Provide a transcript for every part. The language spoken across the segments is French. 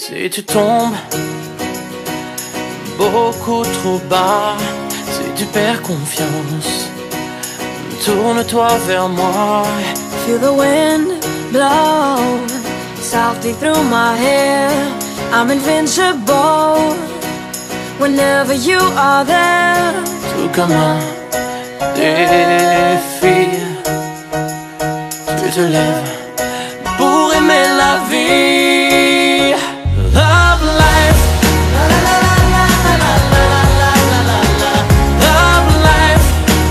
Si tu tombes beaucoup trop bas, si tu perds confiance, tourne-toi vers moi. Feel the wind blow softly through my hair. I'm invincible whenever you are there. Tout comme un défi, tu te lèves pour aimer la vie. Love life, love life.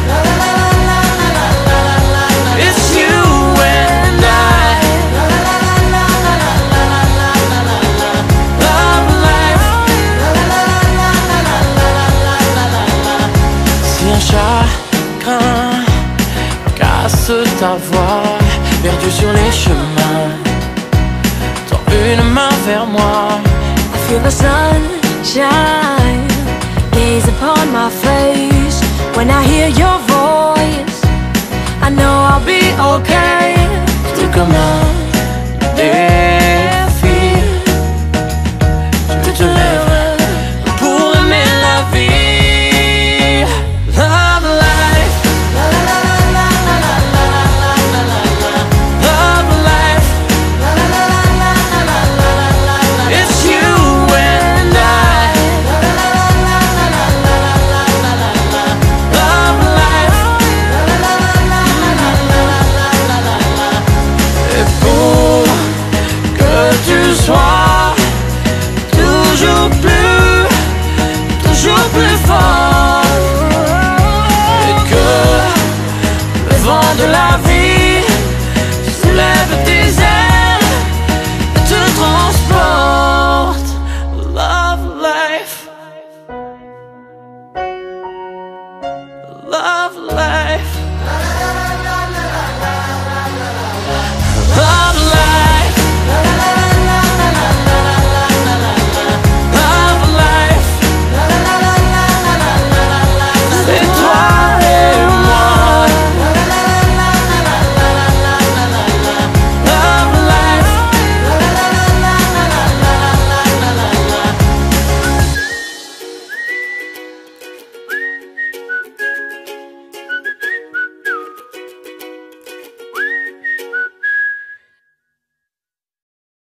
It's you and I. Love life. Si un chagrin casse ta voix, perdu sur les chemins, tends une main vers moi. I feel the sunshine gaze upon my face. When I hear your voice, I know I'll be okay. Tout comme un défi,